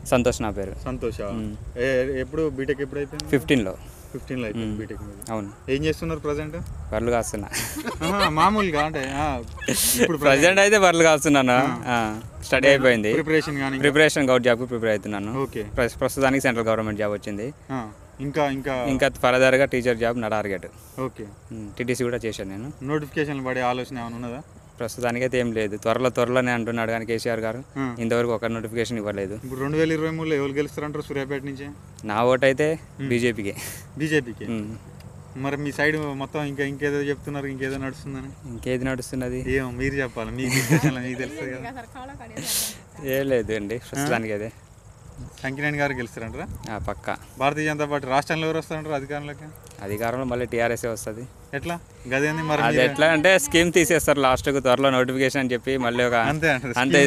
సంతోష్ నా పేరు. సంతోష్. ఎప్పుడు బీటెక్ ఎప్పుడు అయిపోయింది? 15లో అయిపోయింది బీటెక్. అవును. ఏం చేస్తున్నారు ప్రజెంట్? బర్రెలు కాస్తున్నా. మామూలుగా అంటే ఇప్పుడు ప్రజెంట్ అయితే బర్రెలు కాస్తున్నాను. స్టడీ అయిపోయింది. ప్రిపరేషన్ గౌట్ జాబ్కి ప్రిపేర్ అవుతున్నాను. ఓకే. ప్రస్తుతానికి సెంట్రల్ గవర్నమెంట్ జాబ్ వచ్చింది. ఇంకా ఫర్దర్గా టీచర్ జాబ్ నా టార్గెట్. ఓకే. టీటీసీ కూడా చేశాను నేను. నోటిఫికేషన్ పడే ఆలోచన ఏమైనా ఉన్నదా? ప్రస్తుతానికి అయితే ఏం లేదు. త్వరలోనే అంటున్నాడు కానీ కేసీఆర్ గారు ఇంతవరకు ఒక నోటిఫికేషన్ ఇవ్వలేదు. ఇప్పుడు 2023లో ఎవరు గెలుస్తారంటారు సూర్యాపేట నుంచి? నా ఓటు అయితే బీజేపీకి. మరి మీ సైడ్ మొత్తం ఇంకేదో చెప్తున్నారు, ఇంకేదో నడుస్తుందని. ఇంకేది నడుస్తున్నది ఏమో మీరు చెప్పాలి, మీకు తెలుస్తుంది కదా. ఏం లేదు అండి ప్రస్తుతానికి అయితే. సంకినేని గారు గెలుస్తారంటారా? పక్కా. భారతీయ జనతా పార్టీ రాష్ట్రంలో ఎవరు వస్తారంటారు అధికారంలో? మళ్ళీ టీఆర్ఎస్ఏ వస్తుంది. ఎట్లా గదేంది మరి? అది ఎట్లా అంటే స్కీమ్ తీసేస్తారు లాస్ట్కు, త్వరలో నోటిఫికేషన్ అని చెప్పి మళ్ళీ ఒక అంతే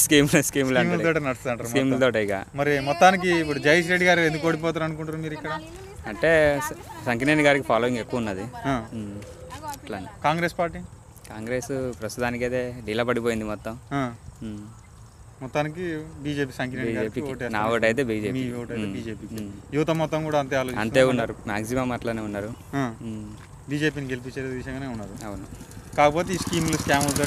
స్కీమ్లతో. ఇక మరి మొత్తానికి ఇప్పుడు జయేష్ రెడ్డి గారు ఎందుకు ఓడిపోతారు అనుకుంటారు మీరు ఇక్కడ? అంటే సంకినేని గారికి ఫాలోయింగ్ ఎక్కువ ఉన్నది. అట్లా. కాంగ్రెస్ పార్టీ? కాంగ్రెస్ ప్రస్తుతానికి అయితే డీలా పడిపోయింది మొత్తం. మొత్తానికి బీజేపీ. సంకినేని నా ఓటు అయితే బీజేపీ. యువత మొత్తం కూడా అంతే ఉన్నారు, మాక్సిమం అట్లానే ఉన్నారు. బీజేపీని గెలిపించే విషయంగానే ఉన్నారు. అవును. కాకపోతే ఈ స్కీమ్లు స్కామ్లతో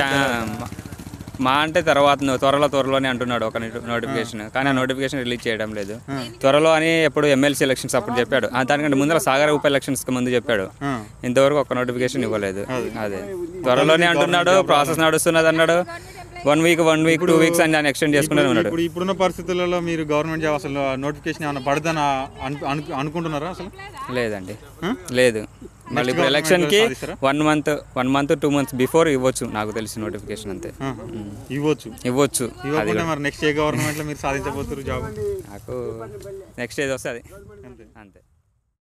మా అంటే త్వరలోనే అంటున్నాడు ఒక నోటిఫికేషన్, కానీ ఆ నోటిఫికేషన్ రిలీజ్ చేయడం లేదు. త్వరలో అని ఎప్పుడు ఎమ్మెల్సీ ఎలక్షన్స్ అప్పుడు చెప్పాడు, దానికంటే ముందర సాగర్ ఉప ఎలక్షన్స్ కి ముందు చెప్పాడు. ఇంతవరకు ఒక నోటిఫికేషన్ ఇవ్వలేదు. అదే త్వరలోనే అంటున్నాడు, ప్రాసెస్ నడుస్తున్నది అన్నాడు. 1 వీక్ 2 వీక్స్ అని దాన్ని ఎక్స్టెండ్ చేసుకుంటూ ఉన్నాడు. ఇప్పుడున్న పరిస్థితులలో మీరు గవర్నమెంట్ జాబ్ అసలు నోటిఫికేషన్ ఏమైనా పడదని అనుకుంటున్నారా? అసలు లేదండి, లేదు. మళ్ళీ ఇప్పుడు ఎలక్షన్కి 1 మంత్ 2 మంత్స్ బిఫోర్ ఇవ్వచ్చు నాకు తెలిసి నోటిఫికేషన్. అంతే ఇవ్వచ్చు. మరి నెక్స్ట్ ఏ గవర్నమెంట్లో మీరు సాధించబోతున్నారు జాబ్? నాకు నెక్స్ట్ ఏది వస్తుంది అంతే.